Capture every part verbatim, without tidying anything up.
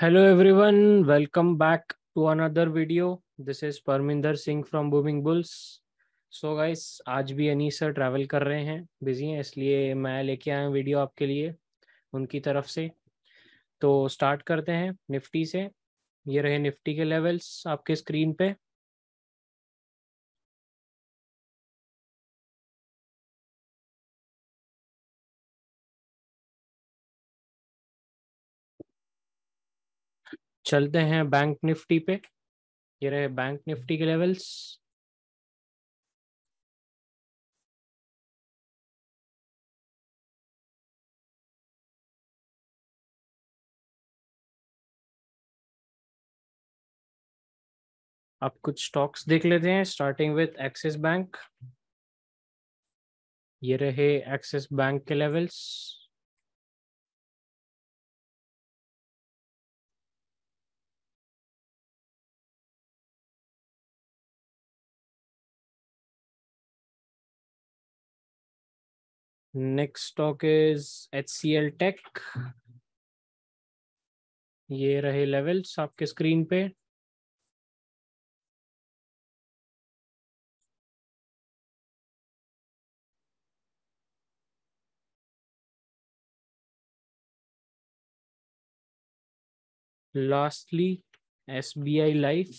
Hello everyone, welcome back to another video. This is Parminder Singh from Booming Bulls. So guys, आज भी Anees sir travel कर रहे हैं, busy हैं, इसलिए मैं लेके आया हूँ वीडियो आपके लिए उनकी तरफ से। तो स्टार्ट करते हैं निफ्टी से। ये रहे निफ्टी के लेवल्स आपके स्क्रीन पे। चलते हैं बैंक निफ्टी पे। ये रहे बैंक निफ्टी के लेवल्स। अब कुछ स्टॉक्स देख लेते हैं, स्टार्टिंग विथ एक्सिस बैंक। ये रहे एक्सिस बैंक के levels. Next stock is H C L tech. ये रहे लेवल्स आपके स्क्रीन पे। Lastly S B I life.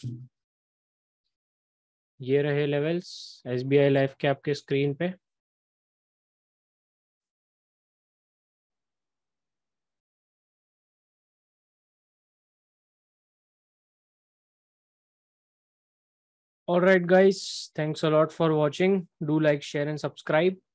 ये रहे levels S B I life के आपके स्क्रीन पे। All right guys, thanks a lot for watching. Do like, share and subscribe.